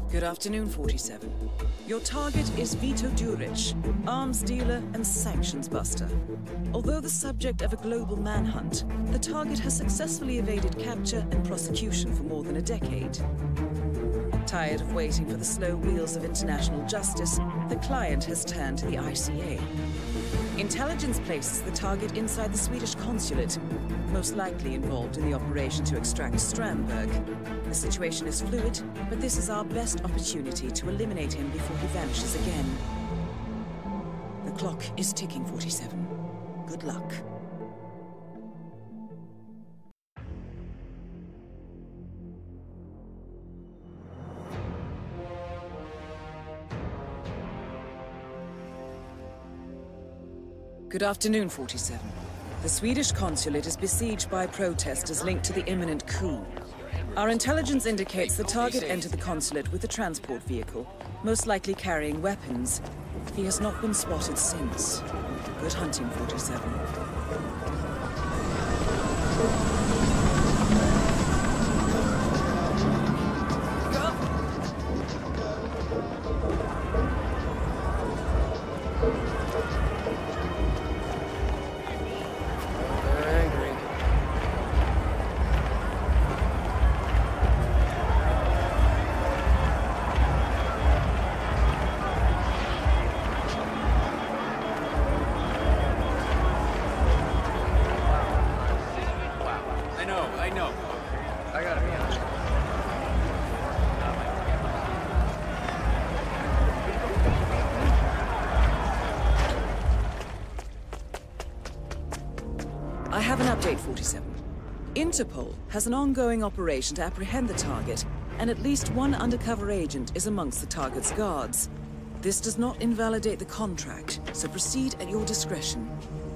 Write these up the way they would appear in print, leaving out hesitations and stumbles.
Good afternoon, 47. Your target is Vito Đurić, arms dealer and sanctions buster. Although the subject of a global manhunt, the target has successfully evaded capture and prosecution for more than a decade. Tired of waiting for the slow wheels of international justice, the client has turned to the ICA. Intelligence places the target inside the Swedish consulate, most likely involved in the operation to extract Strandberg. The situation is fluid, but this is our best opportunity to eliminate him before he vanishes again. The clock is ticking, 47. Good luck. Good afternoon, 47. The Swedish consulate is besieged by protesters linked to the imminent coup. Our intelligence indicates the target entered the consulate with a transport vehicle, most likely carrying weapons. He has not been spotted since. Good hunting, 47. I have an update, 47. Interpol has an ongoing operation to apprehend the target, and at least one undercover agent is amongst the target's guards. This does not invalidate the contract, so proceed at your discretion.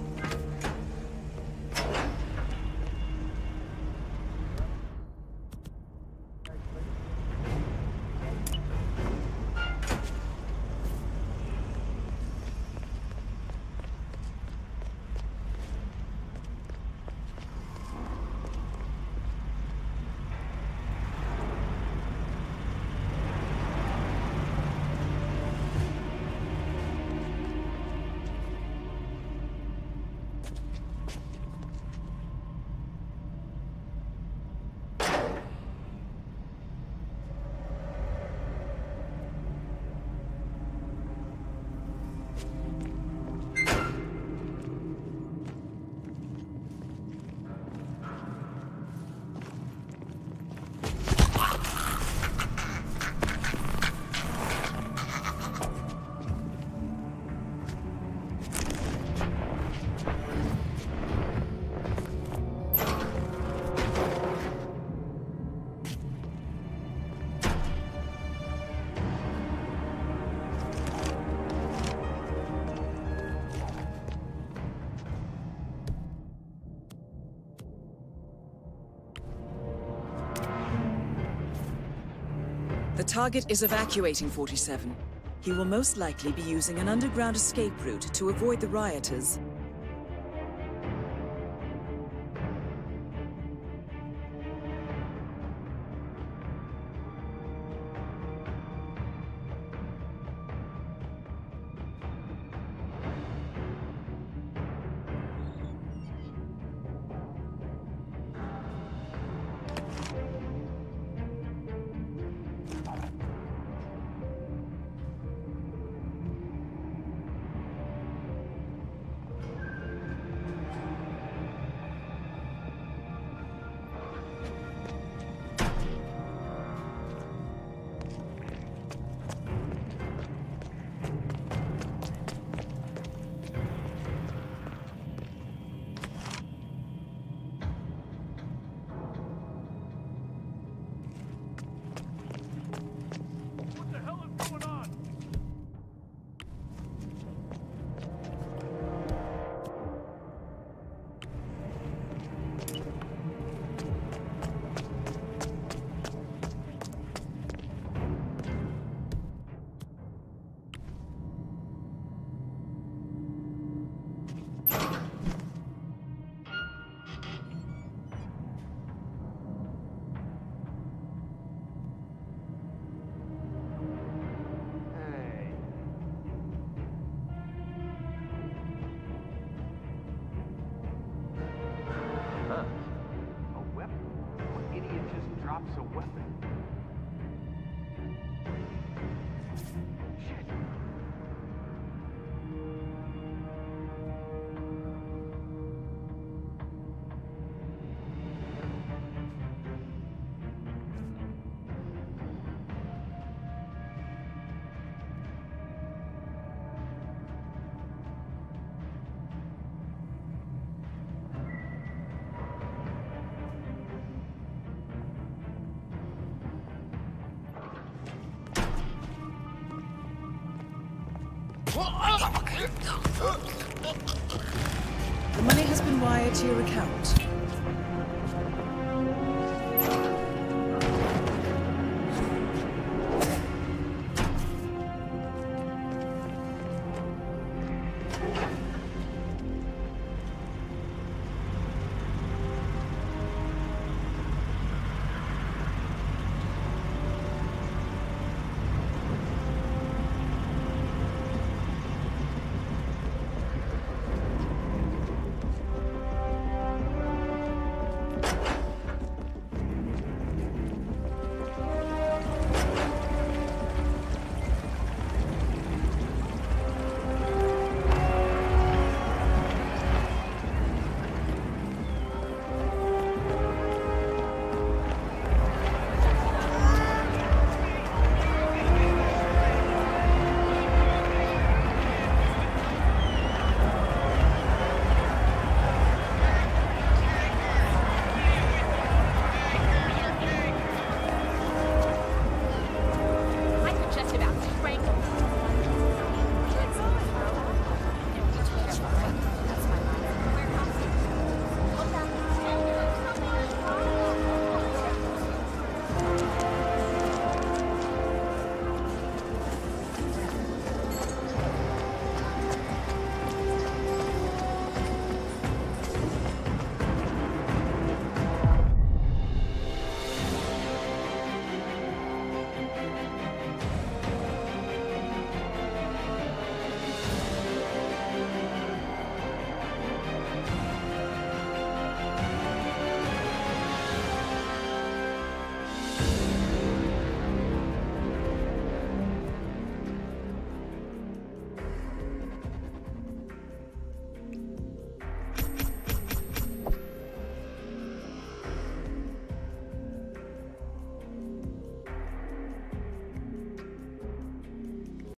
The target is evacuating, 47. He will most likely be using an underground escape route to avoid the rioters. The money has been wired to your account.